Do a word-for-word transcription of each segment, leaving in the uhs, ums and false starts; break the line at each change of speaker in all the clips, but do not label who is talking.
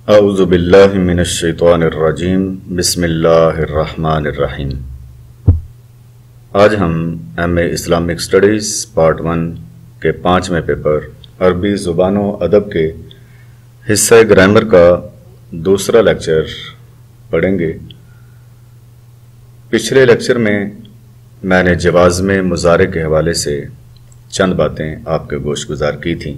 اعوذ باللہ من الشیطان الرجیم بسم اللہ الرحمن الرحیم۔ آج ہم M A Islamic studies part one کے پانچویں پیپر عربی زبان و ادب کے حصہ گرامر کا دوسرا لیکچر پڑھیں گے۔ پچھلے لیکچر میں میں نے جواز میں مضارع کے حوالے سے چند باتیں آپ کے گوش گزار کی تھیں۔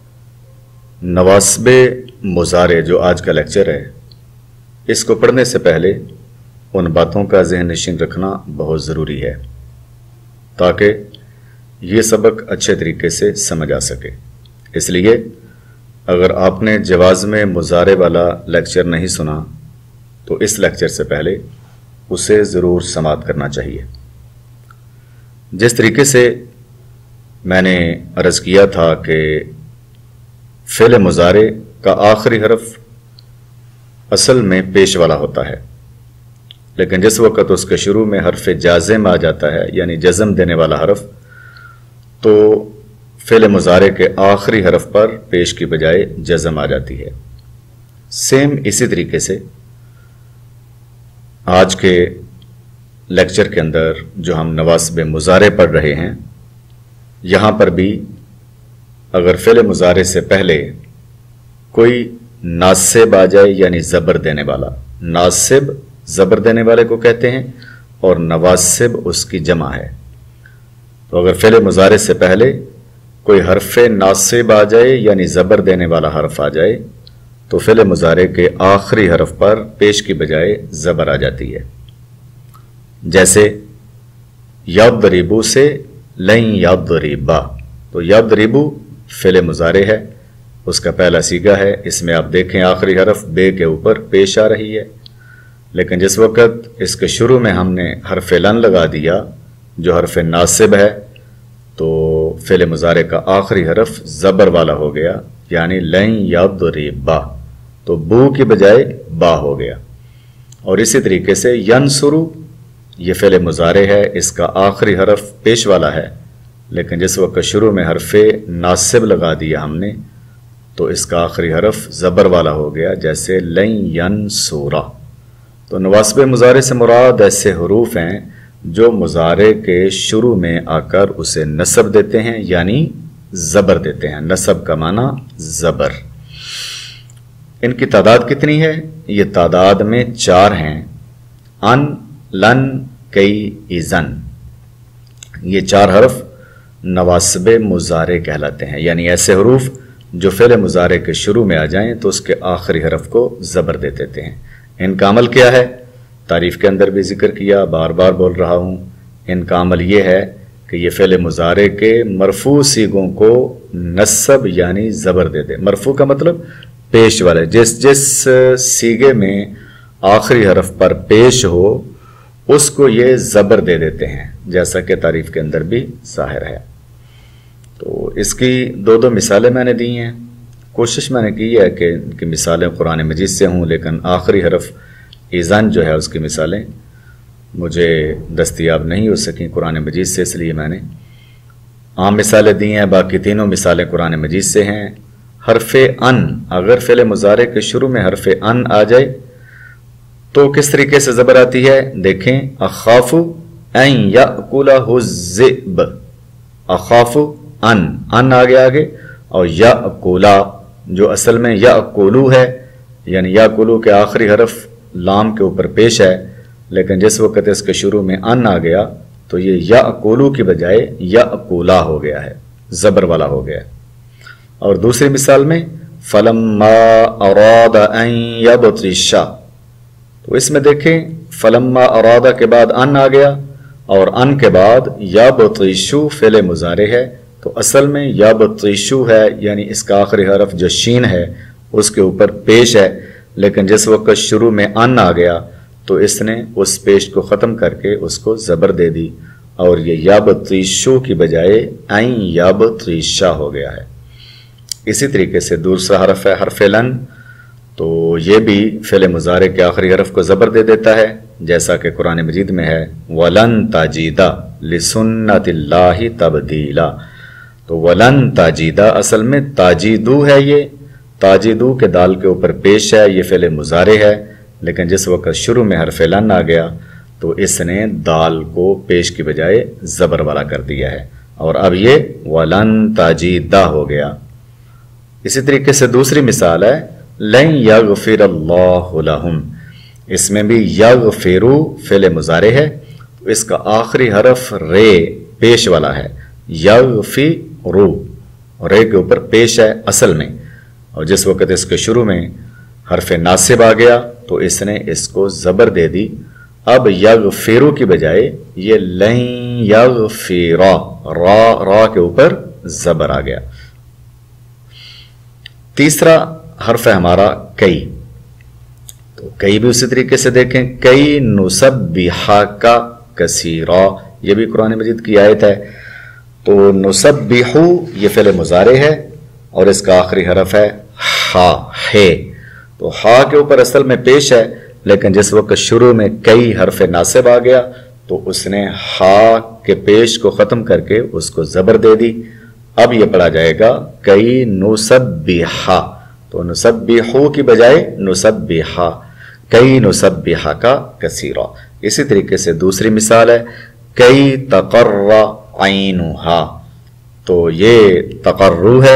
نواسب مضارع جو آج کا لیکچر ہے، اس کو پڑھنے سے پہلے ان باتوں کا ذہن نشین رکھنا بہت ضروری ہے تاکہ یہ سبق اچھے طریقے سے سمجھ آ سکے۔ اس لیے اگر آپ نے جواز میں مضارع والا لیکچر نہیں سنا تو اس لیکچر سے پہلے اسے ضرور سماعت کرنا چاہیے۔ جس طریقے سے میں نے عرض کیا تھا کہ فعل مضارع کا آخری حرف اصل میں پیش والا ہوتا ہے، لیکن جس وقت اس کے شروع میں حرف جازم آ جاتا ہے یعنی جزم دینے والا حرف، تو فعل مضارع کے آخری حرف پر پیش کی بجائے جزم آ جاتی ہے۔ سیم اسی طریقے سے آج کے لیکچر کے اندر جو ہم نواسب مضارع پڑھ رہے ہیں، یہاں پر بھی اگر فعل مضارع سے پہلے کوئی ناصب آ جائے یعنی زبر دینے والا، ناصب زبر دینے والے کو کہتے ہیں اور نواسب اس کی جمع ہے، تو اگر فعل مضارع سے پہلے کوئی حرف ناصب آ جائے یعنی زبر دینے والا حرف آ جائے تو فعل مضارع کے آخری حرف پر پیش کی بجائے زبر آ جاتی ہے۔ جیسے یضربو سے لن یضربا، تو یضربو فعل مضارع ہے، اس کا پہلا صیغہ ہے، اس میں آپ دیکھیں آخری حرف بے کے اوپر پیش آ رہی ہے، لیکن جس وقت اس کے شروع میں ہم نے حرف لن لگا دیا جو حرف ناصب ہے تو فعل مضارع کا آخری حرف زبر والا ہو گیا یعنی لن یضربا، تو بو کی بجائے با ہو گیا۔ اور اسی طریقے سے ینصرو، یہ فعل مضارع ہے، اس کا آخری حرف پیش والا ہے، لیکن جس وقت شروع میں حرف ناصب لگا دیا ہم نے تو اس کا آخری حرف زبر والا ہو گیا، جیسے لن ینصرا۔ تو نواسب مضارع سے مراد ایسے حروف ہیں جو مضارع کے شروع میں آ کر اسے نصب دیتے ہیں یعنی زبر دیتے ہیں۔ نصب کا معنی زبر۔ ان کی تعداد کتنی ہے؟ یہ تعداد میں چار ہیں، ان، لن، کئی، اذن۔ یہ چار حرف نواسب مضارع کہلاتے ہیں، یعنی ایسے حروف جو فعل مضارع کے شروع میں آ جائیں تو اس کے آخری حرف کو زبر دے دیتے ہیں۔ ان کا عمل کیا ہے؟ تعریف کے اندر بھی ذکر کیا، بار بار بول رہا ہوں، ان کا عمل یہ ہے کہ یہ فعل مضارع کے مرفوع صیغوں کو نصب یعنی زبر دے دے۔ مرفوع کا مطلب پیش والے، جس جس صیغے میں آخری حرف پر پیش ہو اس کو یہ زبر دے دیتے ہیں، جیسا کہ تعریف کے اندر بھی ظاہر ہے۔ تو اس کی دو دو مثالیں میں نے دی ہیں، کوشش میں نے کی ہے کہ ان کی مثالیں قرآن مجید سے ہوں، لیکن آخری حرف اذن جو ہے اس کی مثالیں مجھے دستیاب نہیں ہو سکیں قرآن مجید سے، اس لیے میں نے عام مثالیں دی ہیں، باقی تینوں مثالیں قرآن مجید سے ہیں۔ حرف ان، اگر فعل مضارع کے شروع میں حرف ان آ جائے تو کس طریقے سے زبر آتی ہے؟ دیکھیں، اخاف ان یاکلہ الذئب، اخاف ان، ان آگے آگے، اور یاکلہ جو اصل میں یاکلو ہے یعنی یاکلو کے آخری حرف لام کے اوپر پیش ہے، لیکن جس وقت اس کے شروع میں ان آ گیا تو یہ یاکلو کی بجائے یاکلہ ہو گیا ہے، زبر والا ہو گیا۔ اور دوسری مثال میں فلما اراد ان یبطش، تو اس میں دیکھیں فلما ارادہ کے بعد ان آ گیا اور ان کے بعد یبطشو فعل مضارع ہے، تو اصل میں یبطشو ہے یعنی اس کا آخری حرف جو شین ہے اس کے اوپر پیش ہے، لیکن جس وقت شروع میں ان آ گیا تو اس نے اس پیش کو ختم کر کے اس کو زبر دے دی اور یہ یبطشو کی بجائے این یبطشا ہو گیا ہے۔ اسی طریقے سے دوسرا حرف ہے حرف لن، تو یہ بھی فعل مضارع کے آخری حرف کو زبر دے دیتا ہے، جیسا کہ قرآن مجید میں ہے وَلَن تَجِدَ لِسُنَّتِ اللَّهِ تَبْدِيلًا، تو وَلَن تَجِدَ اصل میں تاجیدو ہے، یہ تاجدو کے دال کے اوپر پیش ہے، یہ فعل مضارع ہے، لیکن جس وقت شروع میں حرف لن آ گیا تو اس نے دال کو پیش کی بجائے زبر والا کر دیا ہے، اور اب یہ ولن تجیدہ ہو گیا۔ اسی طریقے سے دوسری مثال ہے لن یغفر اللہ لہم، اس میں بھی یغفرو فعل مضارع ہے، اس کا آخری حرف رے پیش والا ہے، یغفرو، رے کے اوپر پیش ہے اصل میں، اور جس وقت اس کے شروع میں حرف ناصب آ گیا تو اس نے اس کو زبر دے دی۔ اب یغفرو کی بجائے یہ لن یغفرا، را را کے اوپر زبر آ گیا۔ تیسرا حرف ہے ہمارا کئی، تو کئی بھی اسی طریقے سے دیکھیں، کئی نسبحک کثیرا، یہ بھی قرآن مجید کی آیت ہے۔ تو نسبحو یہ فعل مضارع ہے اور اس کا آخری حرف ہے ہا، ہے، تو ہا کے اوپر اصل میں پیش ہے، لیکن جس وقت شروع میں کئی حرف ناصب آ گیا تو اس نے ہا کے پیش کو ختم کر کے اس کو زبر دے دی۔ اب یہ پڑھا جائے گا کئی نسبحا، تو نسبحو کی بجائے نسبحا، کئی نسبحا کا کثیرا۔ اسی طریقے سے دوسری مثال ہے کئی تقر عینھا، تو یہ تقرر ہے،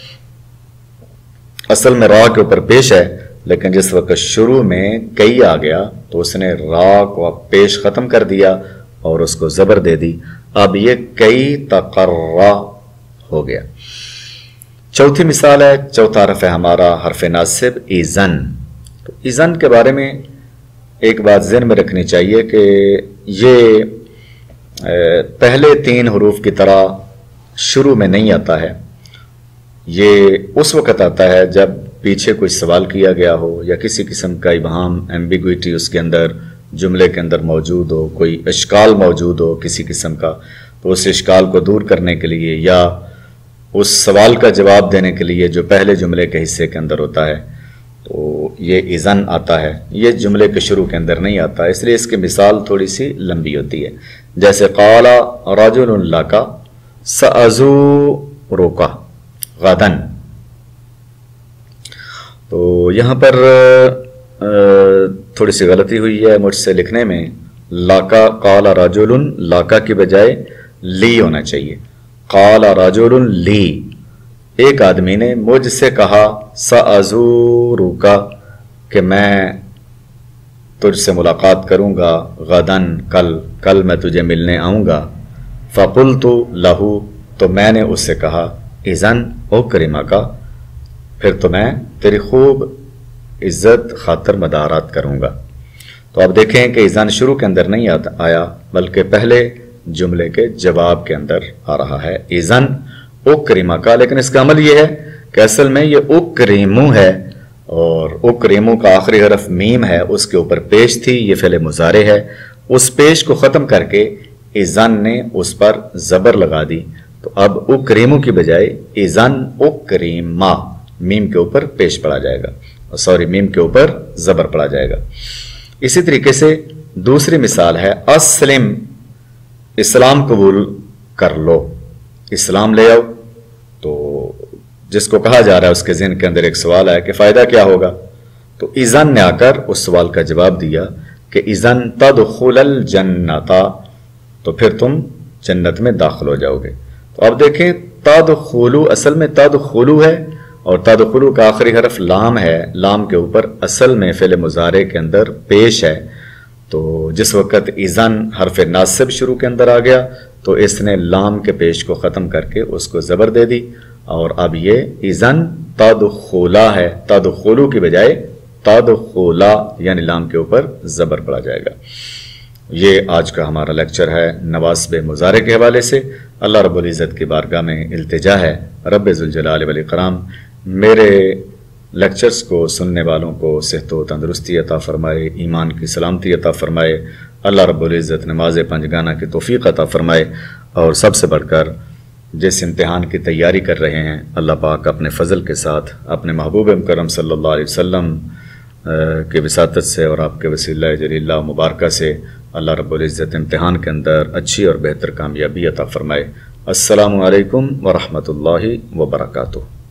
اصل میں را کے اوپر پیش ہے، لیکن جس وقت شروع میں کئی آ گیا تو اس نے را کو پیش ختم کر دیا اور اس کو زبر دے دی۔ اب یہ کئی تقرر ہو گیا۔ چوتھی مثال ہے، چوتھا حرف ہے ہمارا حرف ناصب اذن۔ تو اذن کے بارے میں ایک بات ذہن میں رکھنی چاہیے کہ یہ پہلے تین حروف کی طرح شروع میں نہیں آتا ہے، یہ اس وقت آتا ہے جب پیچھے کوئی سوال کیا گیا ہو یا کسی قسم کا ابہام، ایمبیگوٹی اس کے اندر جملے کے اندر موجود ہو، کوئی اشکال موجود ہو کسی قسم کا، تو اس اشکال کو دور کرنے کے لیے یا اس سوال کا جواب دینے کے لیے جو پہلے جملے کے حصے کے اندر ہوتا ہے تو یہ اذن آتا ہے، یہ جملے کے شروع کے اندر نہیں آتا، اس لیے اس کی مثال تھوڑی سی لمبی ہوتی ہے، جیسے قال رجل لک سأزورک غدن۔ تو یہاں پر تھوڑی سی غلطی ہوئی ہے مجھ سے لکھنے میں، لاکا قال رجل، لاکا کی بجائے لی ہونا چاہیے، قال رجل لی، ایک آدمی نے مجھ سے کہا سأزورک، کہ میں تجھ سے ملاقات کروں گا، غدن کل، کل میں تجھے ملنے آؤں گا، فقلت لہو، تو میں نے اس سے کہا اذن اکرمک، پھر تو میں تیری خوب عزت خاطر مدارات کروں گا۔ تو آپ دیکھیں کہ اذن شروع کے اندر نہیں آیا بلکہ پہلے جملے کے جواب کے اندر آ رہا ہے اذن اکرمک، لیکن اس کا عمل یہ ہے کہ اصل میں یہ اکریمو ہے، اور اکریمو کا آخری حرف میم ہے، اس کے اوپر پیش تھی، یہ فعل مضارع ہے، اس پیش کو ختم کر کے اذن نے اس پر زبر لگا دی، تو اب اکریمو کی بجائے اذن اکریما، میم کے اوپر پیش پڑا جائے گا، سوری میم کے اوپر زبر پڑا جائے گا۔ اسی طریقے سے دوسری مثال ہے اسلم، اسلام قبول کر لو، اسلام لے آؤ۔ تو جس کو کہا جا رہا ہے اس کے ذہن کے اندر ایک سوال ہے کہ فائدہ کیا ہوگا، تو اذن نے آ کر اس سوال کا جواب دیا کہ اذن تدخل الجنت، تو پھر تم جنت میں داخل ہو جاؤ گے۔ تو اب دیکھیں تدخلو اصل میں تدخلو ہے، اور تدخلو کا آخری حرف لام ہے، لام کے اوپر اصل میں فعل مضارع کے اندر پیش ہے، تو جس وقت اذن حرف ناصب شروع کے اندر آ گیا تو اس نے لام کے پیش کو ختم کر کے اس کو زبر دے دی، اور اب یہ اذن تدخلا ہے، تدخلو کی بجائے تدخلا، یعنی لام کے اوپر زبر پڑا جائے گا۔ یہ آج کا ہمارا لیکچر ہے نواسب مضارع کے حوالے سے۔ اللہ رب العزت کی بارگاہ میں التجا ہے رب ذوالجلال والاکرام میرے لیکچرز کو سننے والوں کو صحت و تندرستی عطا فرمائے، ایمان کی سلامتی عطا فرمائے، اللہ رب العزت نماز پنجگانہ کی توفیق عطا فرمائے، اور سب سے بڑھ کر جس امتحان کی تیاری کر رہے ہیں اللہ پاک اپنے فضل کے ساتھ اپنے محبوب مکرم صلی اللہ علیہ وسلم کے وساطت سے اور آپ کے وسیلہ جلیلہ مبارکہ سے اللہ رب العزت امتحان کے اندر اچھی اور بہتر کامیابی عطا فرمائے۔ السلام علیکم ورحمۃ اللہ وبرکاتہ۔